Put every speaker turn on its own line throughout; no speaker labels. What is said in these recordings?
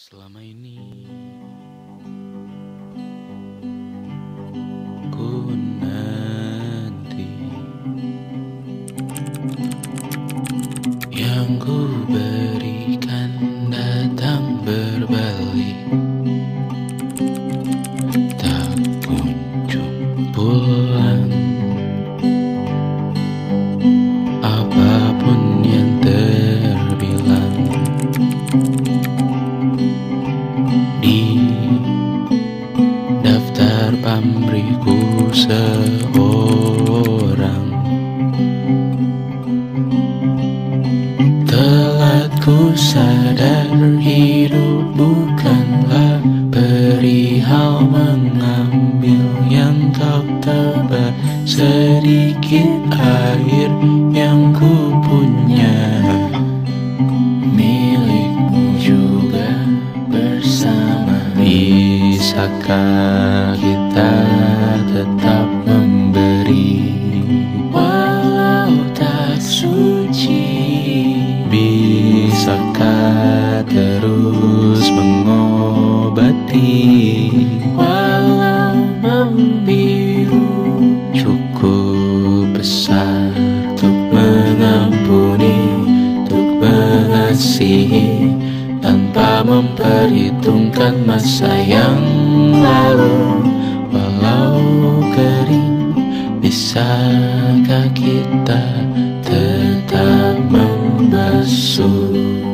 Selama ini ku nanti yang ku berikan datang berbalik, tak kunjung pulang. Apapun yang terbilang di daftar pamrihku seorang, telah ku sadar hidup bukanlah perihal mengambil yang kau tebak. Sedikit air yang ku punya milikmu juga bersama. Bisakah kita tetap memberi walau tak suci? Bisakah terus mengobati walau membiru? Cukup besar untuk mengampuni, untuk mengasihi tanpa memperhitungkan masa yang lalu. Walau kering, bisakah kita tetap membasuh?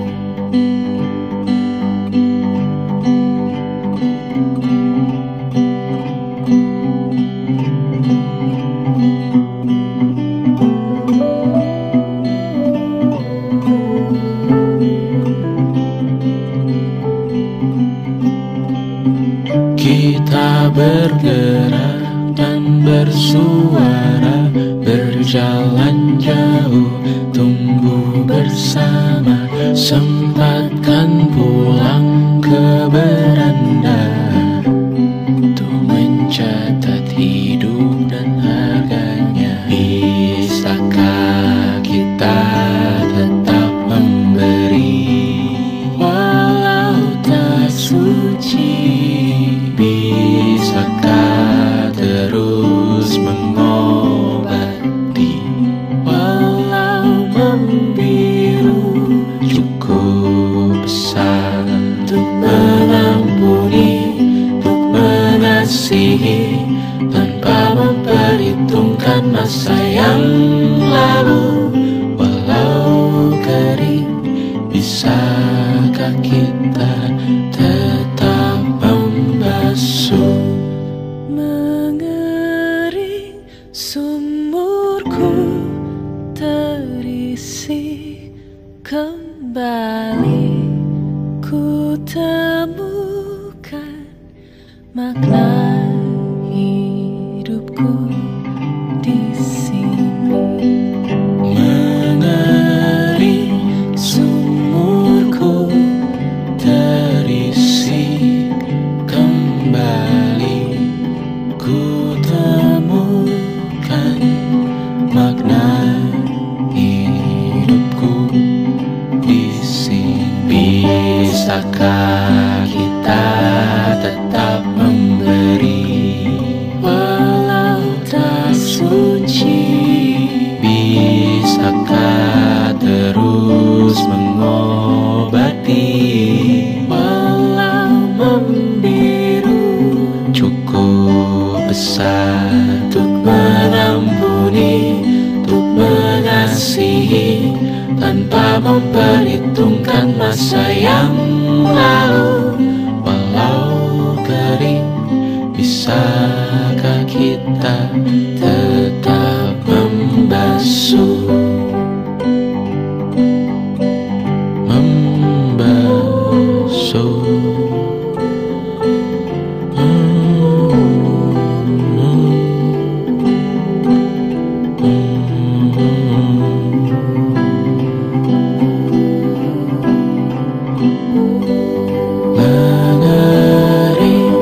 Kita bergerak dan bersuara, berjalan jauh, tunggu bersama. Sempatkan pulang ke beranda untuk mencatat hidup dan harganya. Bisakah kita tetap memberi walau tak suci? Bisakah terus mengobati walau membiru? Cukup besar untuk mengampuni, untuk mengasihi tanpa memperhitungkan masa yang lalu. Walau kering, bisakah kita tetap membasuh?
Mengering sumurku terisi kembali, ku temukan makna hidupku di sini.
Mengering sumurku terisi kembali, ku temukan makna hidupku di sini. Bisakah kita tetap memberi walau tak suci? Bisakah terus mengobati walau membiru? Cukup besar untuk mengampuni, untuk mengasihi tanpa memperhitungkan masa yang lalu. Walau kering, bisakah kita tetap membasuh? Membasuh. Mengering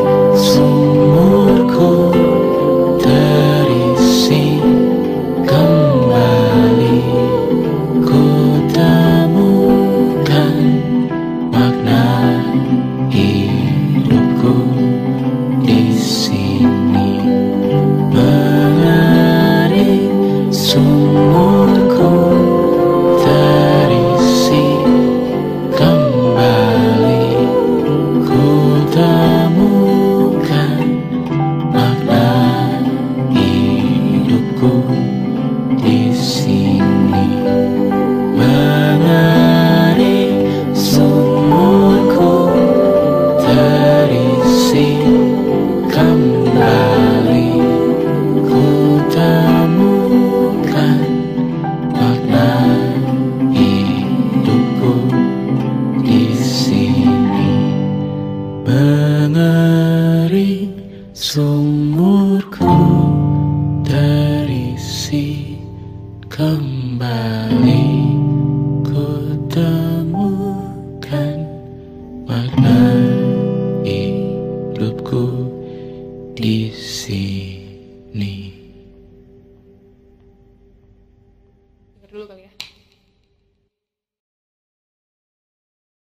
sumurku terisi kembali, makna hidupku di sini.
Dengar dulu kali ya.